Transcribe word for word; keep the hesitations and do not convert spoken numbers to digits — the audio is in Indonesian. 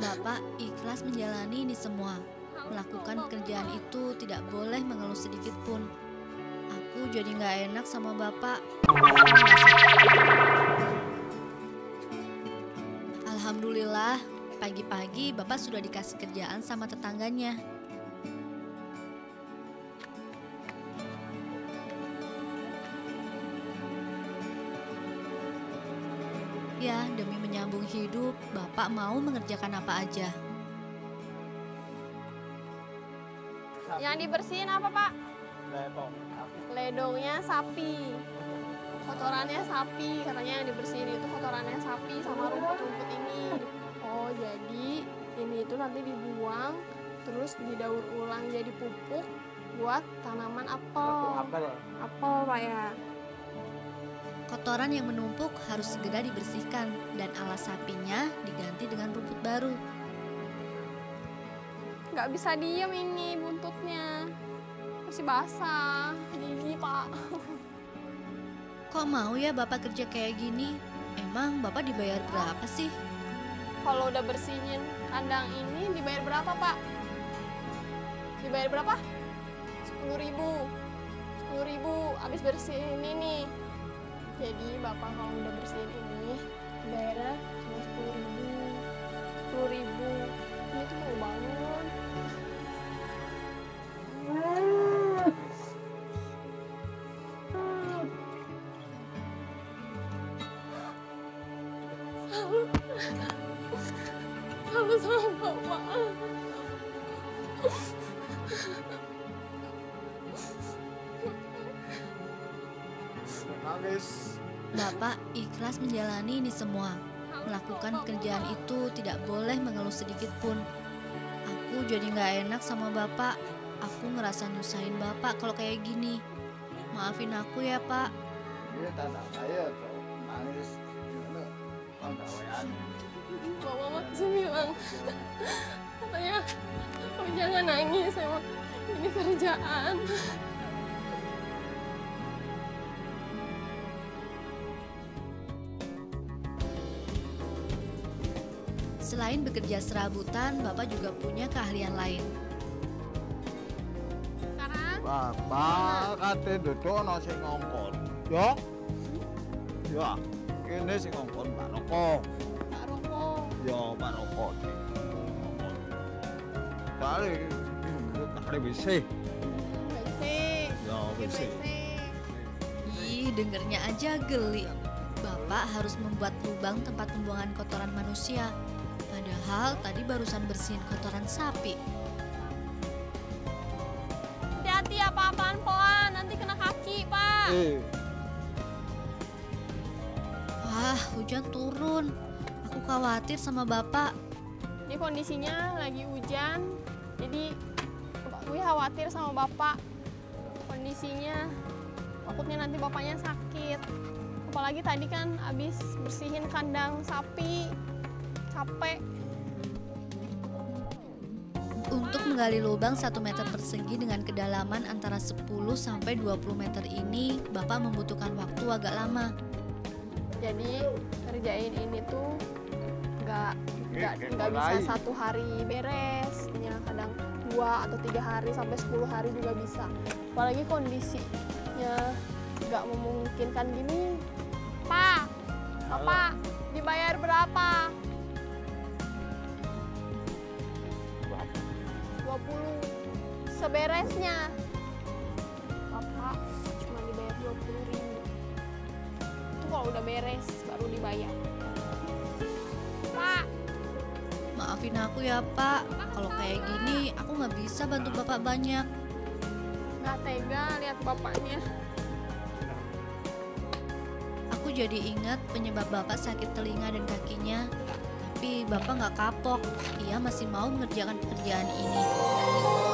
Bapak ikhlas menjalani ini semua. Melakukan pekerjaan itu tidak boleh mengeluh sedikit pun. Aku jadi nggak enak sama Bapak. Alhamdulillah, pagi-pagi Bapak sudah dikasih kerjaan sama tetangganya. Ya, demi menyambung hidup, Bapak mau mengerjakan apa aja. Yang dibersihin apa, Pak? Ledong. Ledongnya sapi. Kotorannya sapi, katanya yang dibersihin itu kotorannya sapi sama rumput-rumput ini. Oh, jadi ini itu nanti dibuang, terus didaur ulang jadi pupuk buat tanaman apel. Apel. Apel, Pak ya. Kotoran yang menumpuk harus segera dibersihkan dan alas sapinya diganti dengan rumput baru. Nggak bisa diem ini buntutnya. Masih basah, gigi, Pak. Kok mau ya Bapak kerja kayak gini? Emang Bapak dibayar berapa sih? Kalau udah bersihin kandang ini dibayar berapa, Pak? Dibayar berapa? sepuluh ribu. sepuluh ribu habis bersihin ini. Jadi Bapak kalau udah bersihin ini bayarnya cuma sepuluh ribu. sepuluh ribu. Ini tuh mau bangun. Salut sama Bapak. Nangis. Bapak ikhlas menjalani ini semua. Melakukan pekerjaan itu tidak boleh mengeluh sedikit pun. Aku jadi nggak enak sama Bapak. Aku ngerasa nyusahin Bapak kalau kayak gini. Maafin aku ya, Pak. Dia tanah saya tuh nangis. Ini pegawaian. Mama masih bilang, katanya kamu jangan nangis, emang ini kerjaan. Selain bekerja serabutan, Bapak juga punya keahlian lain. Sekarang Bapak kate duduk ana sing ngongkon. Ya. Ya, kene sing ngongkon Pak Roko. Pak Roko. Ya, Pak Roko. Ngongkon. Tari tari W C. W C. Ya, W Bikin C. W C. Ih, dengernya aja geli. Bapak harus membuat lubang tempat pembuangan kotoran manusia. Padahal tadi barusan bersihin kotoran sapi. Hati-hati apa-apaan pelan, nanti kena kaki, Pak. Eh, Wah, hujan turun. Aku khawatir sama Bapak. Ini kondisinya lagi hujan, jadi gue khawatir sama Bapak. Kondisinya, takutnya nanti Bapaknya sakit. Apalagi tadi kan abis bersihin kandang sapi, capek. Untuk menggali lubang satu meter persegi dengan kedalaman antara sepuluh sampai dua puluh meter ini, Bapak membutuhkan waktu agak lama. Jadi kerjain ini tuh nggak nggak kayak nggak bisa mulai. satu hari beres, ya kadang dua atau tiga hari sampai sepuluh hari juga bisa. Apalagi kondisinya nggak memungkinkan gini. Pak, Bapak dibayar berapa? dua puluh seberesnya. Bapak cuma dibayar dua puluh ribu. Itu kalau udah beres baru dibayar. Pak, Maafin aku ya Pak, kalau kayak gini aku nggak bisa bantu Bapak banyak. nggak tega lihat bapaknya. Aku jadi ingat penyebab Bapak sakit telinga dan kakinya. Tapi Bapak nggak kapok, ia masih mau mengerjakan pekerjaan ini.